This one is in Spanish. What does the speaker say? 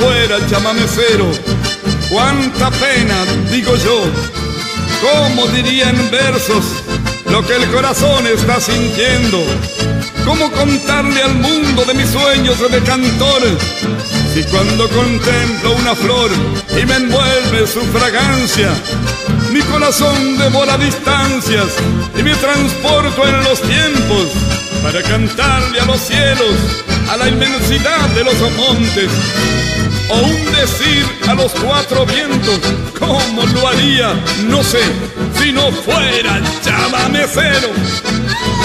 fuera chamamecero. Cuánta pena, digo yo, cómo diría en versos lo que el corazón está sintiendo. Cómo contarle al mundo de mis sueños de cantor, si cuando contemplo una flor y me envuelve su fragancia, mi corazón devora distancias y me transporto en los tiempos para cantarle a los cielos, a la inmensidad de los montes, o un decir a los cuatro vientos. ¿Cómo lo haría? No sé, si no fuera chamamecero.